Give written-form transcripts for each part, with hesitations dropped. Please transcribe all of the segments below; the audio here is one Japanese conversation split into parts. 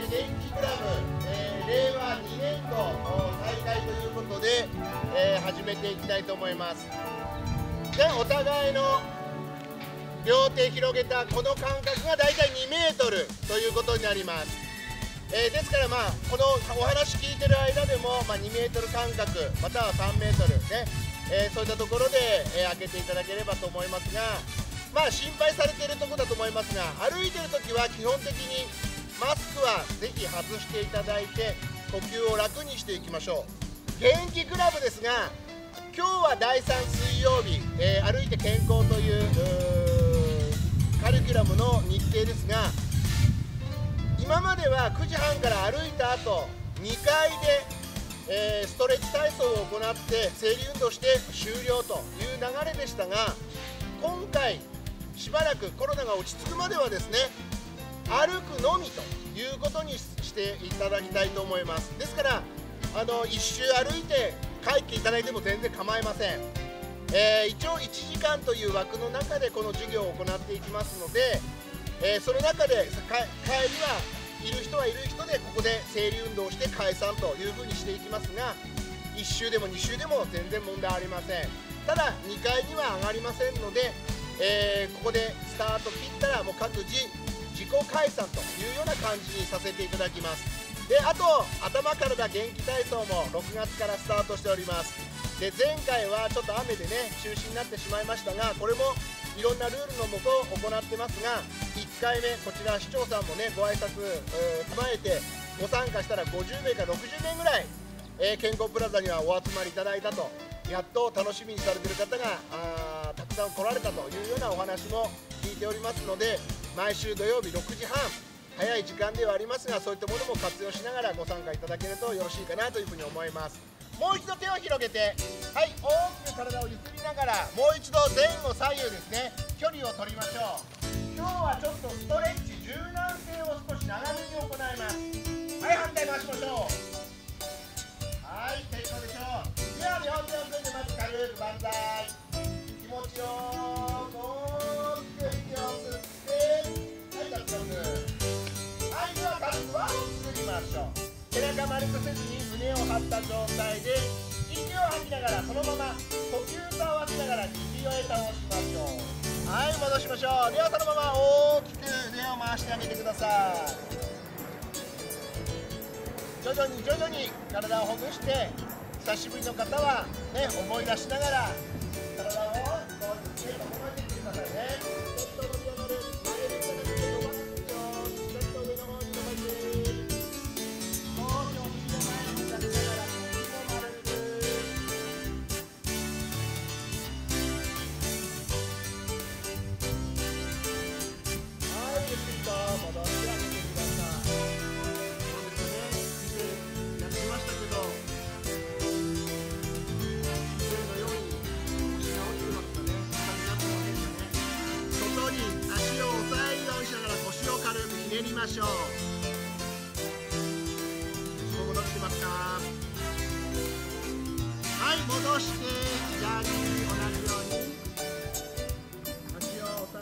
電気クラブ、令和2年度大会ということで、始めていきたいと思います。で、お互いの両手広げたこの間隔がだいたい2メートルということになります。ですから、このお話聞いてる間でも、2メートル間隔または3メートルね、そういったところで、開けていただければと思いますが、心配されているところだと思いますが、歩いているときは基本的にマスクはぜひ外していただいて呼吸を楽にしていきましょう。元気クラブですが、今日は第3水曜日、歩いて健康というカリキュラムの日程ですが、今までは9時半から歩いた後2回で、ストレッチ体操を行って整理運動して終了という流れでしたが、今回しばらくコロナが落ち着くまではですね、歩くのみということにしていただきたいと思います。ですから一周歩いて帰っていただいても全然構いません。一応1時間という枠の中でこの授業を行っていきますので、その中で帰りはいる人はいる人でここで整理運動をして解散というふうにしていきますが、1周でも2周でも全然問題ありません。ただ2階には上がりませんので、ここでスタート切ったらもう各自自己解散というような感じにさせていただきます。で、あと頭から元気体操も6月からスタートしております。で、前回はちょっと雨でね中止になってしまいましたが、これもいろんなルールのもと行ってますが、1回目こちら市長さんもねご挨拶踏まえてご参加したら50名から60名ぐらい、健康プラザにはお集まりいただいたと、やっと楽しみにされている方がたくさん来られたというようなお話も聞いておりますので、毎週土曜日6時半、早い時間ではありますが、そういったものも活用しながらご参加いただけるとよろしいかなというふうに思います。もう一度手を広げて、はい、大きく体をゆすりながらもう一度前後左右ですね、距離を取りましょう。今日はちょっとストレッチ柔軟性を少し長めに行います。はい、反対回しましょう。はい、成功でしょう。では両手を組んでまず軽く万歳。気持ちよく大きく息を吸って、はい、脱力。はい、では軽く輪を作りましょう。背中丸くせずに胸を張った状態で息を吐きながら、そのまま呼吸と合わせながら右を倒しましょう。はい、戻しましょう。ではそのまま大きく腕を回してあげてください。徐々に徐々に体をほぐして、久しぶりの方はね思い出しながら体をこう整えていってくださいね。ちょっと伸び上がる、曲げるんじゃなくて伸ばすんですよ。ちょっと上の方に伸ばして、少しお尻を前に出しながら首も丸く。はい、ゆっくりと戻してあげてください。そうですね、やってましたけど、以前のように腰が落ちるのとかね、硬くなったわけですよね。外に足を押さえるようにしながら腰を軽くひねりましょう。戻ってますか？はい、戻して左同じように足を押さえなが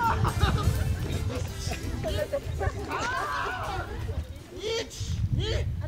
ら、1、2、